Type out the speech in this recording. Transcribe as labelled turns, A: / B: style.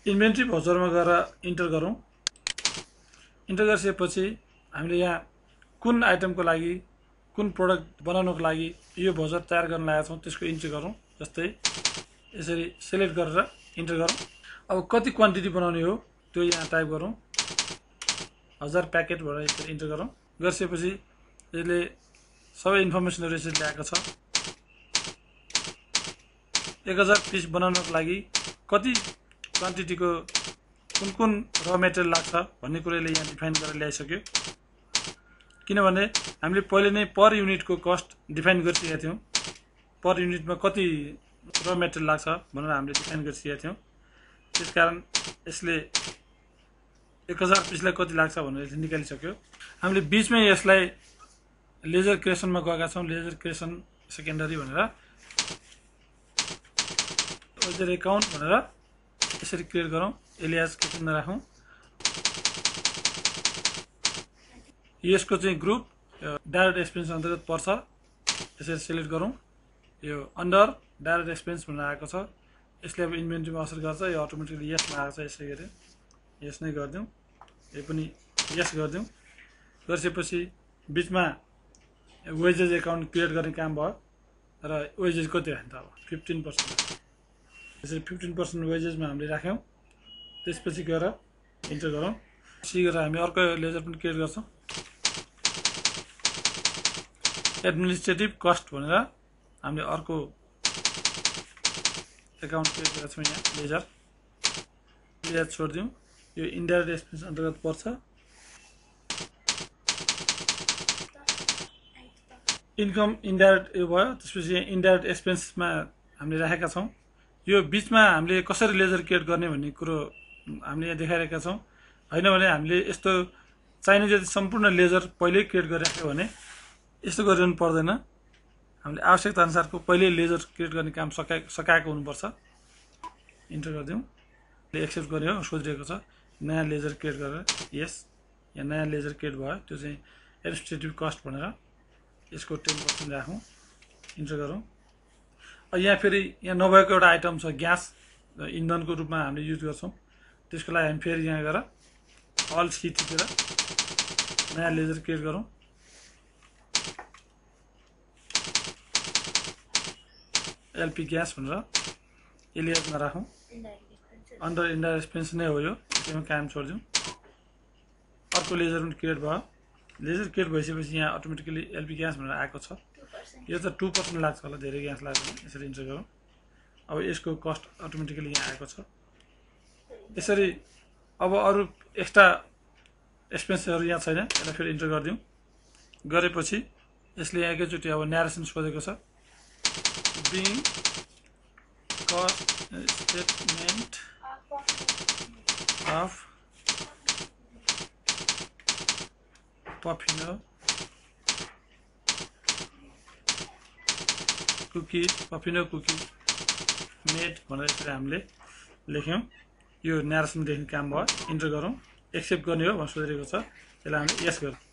A: Inventory भाउचरमा गएर enter गरौँ। Enter गरिसकेपछि हामीले यहाँ कुन आइटमको लागि कुन प्रोडक्ट बनाउनको लागि यो भाउचर तयार गर्न लागेका छौँ त्यसको इन्ट्री गरौँ। जस्तै यसरी सिलेक्ट गरेर इन्टर गरौँ। अब कति क्वान्टिटी बनाउने हो त्यो यहाँ टाइप गरौँ। 1000 प्याकेट भनेर यसरी इन्टर गरौँ। गरिसकेपछि यसले सबै इन्फर्मेसनहरु यसरी ल्याएको छ। 1000 पिस बनाउनको लागि कति क्वान्टिटीको कुन र मेटेरियल लाग्छ भन्ने कुराले यहाँ डिफाइन गरेर ल्याइसक्यो। किनभने हामीले पहिले नै पर युनिटको कस्ट डिफाइन गरिसकेका थियौं। पर युनिटमा कति र मेटेरियल लाग्छ भनेर हामीले डिफाइन गरिसकेका थियौं। त्यसकारण यसले 1000 पिसलाई कति लाग्छ भनेर निकालिसक्यो। हामीले बीचमै यसलाई लेजर क्रिएसनमा गएका छौं। लेजर क्रिएसन सेकेन्डरी भनेर लेजर एकाउन्ट भनेर यसरी क्रिएट गरौँ। एलियास किन राखौँ। यसको चाहिँ ग्रुप डाइरेक्ट एक्सपेन्स अन्तर्गत पर्छ। यसरी सिलेक्ट गरौँ। यो अन्डर डाइरेक्ट एक्सपेन्स भनेर आएको छ। यसले अब इन्भेन्ट्रीमा असर गर्छ। यो अटोमेटिकली यसमा आएको छ। यसै गरी यस नै गर्दियौं। यो पनि यस गर्दियौं। गरिसकेपछि बीचमा वेजेस एकाउन्ट क्रिएट गर्ने काम भयो र वेजेस कति हो त अब 15%। यसरी 15% वेजेसमा हामीले राख्यौं। त्यसपछि गएर इन्टर गरौँ। सी गरेर हामी अर्को लेजर पनि क्रिएट गर्छौं। एडमिनिस्ट्रेटिभ कस्ट भनेर हामीले अर्को एकाउन्ट क्रिएट गरेका छौं। यहाँ लेजर छोडिदिउँ। यो इन्डाइरेक्ट एक्सपेन्स अन्तर्गत पर्छ। इन्कम इन्डाइरेक्ट यो भयो। त्यसपछि यहाँ इन्डाइरेक्ट एक्सपेन्समा हामीले राखेका छौं। यो बीचमा हामीले कसरी लेजर क्रिएट गर्ने भन्ने कुरो हामीले यहाँ देखाइरहेका छौं। हैन भने हामीले यस्तो चाहिने जति सम्पूर्ण लेजर पहिल्यै क्रिएट गरिराख्यो भने यस्तो गरिरहनु पर्दैन। हामीले आवश्यकता अनुसारको पहिले लेजर क्रिएट गर्ने काम सकाएको हुनुपर्छ। इन्टर गरिदिउँ। एक्सेप्ट गर्ने हो सोधिरहेको छ। नयाँ लेजर क्रिएट गरेर यस यहाँ नयाँ लेजर क्रिएट भयो। त्यो चाहिँ एडमिनिस्ट्रेटिभ कस्ट भनेर यसको 10% राखौँ। इन्टर गरौँ। यहाँ फेरि यहाँ नभएको एउटा आइटम छ ग्यास इन्धनको रूपमा हामीले युज गर्छौं। त्यसको लागि हामी फेरि यहाँ गएर अल सी थिचेर नयाँ लेजर क्रिएट गरौँ। एलपी ग्यास भनेर एलियासमा राखौँ। अन्डर इन्डाइरेक्ट एक्सपेन्स नै हो यो। त्यसमा काम छोडिदिउँ। अर्को लेजर पनि क्रिएट भयो। लेजर क्रिएट भइसकेपछि यहाँ अटोमेटिकली एलपी ग्यास भनेर आएको छ। यो त 2% लाग्छ होला। धेरै ग्यास लाग्दैन। यसरी इन्टर गरौँ। अब यसको कस्ट अटोमेटिकली यहाँ आएको छ। यसरी अब अरु एक्स्ट्रा एक्सपेन्सहरु यहाँ छैन। यसलाई फेरि इन्टर गरिदिउँ। गरेपछि यसले यहाँ एकैचोटि अब न्यारेसन सोधेको छ। Being cost statement of puffino cookie made भनेर यसरी हामीले लेख्यौं। यो न्यारेसन लेख्ने काम भयो। इन्टर गरौँ। एक्सेप्ट गर्ने हो भनेर सोधिरहेको छ। त्यसलाई हामीले यस गरौँ।